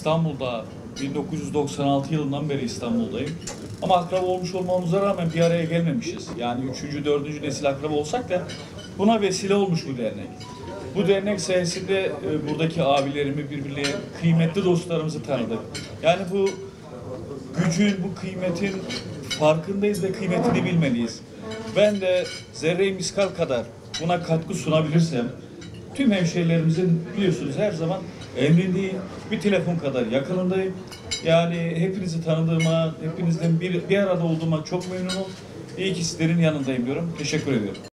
İstanbul'da 1996 yılından beri İstanbul'dayım. Ama akraba olmuş olmamıza rağmen bir araya gelmemişiz. Yani 3. 4. nesil akraba olsak da buna vesile olmuş bu dernek. Bu dernek sayesinde buradaki abilerimi, birbirine kıymetli dostlarımızı tanıdık. Yani bu gücün, bu kıymetin farkındayız ve kıymetini bilmeliyiz. Ben de zerre-i miskal kadar buna katkı sunabilirsem, tüm hemşehrilerimizin biliyorsunuz her zaman emrindeyim, bir telefon kadar yakınındayım. Yani hepinizi tanıdığıma, hepinizden bir arada olduğuma çok memnunum. İyi ki sizlerin yanındayım diyorum. Teşekkür ediyorum.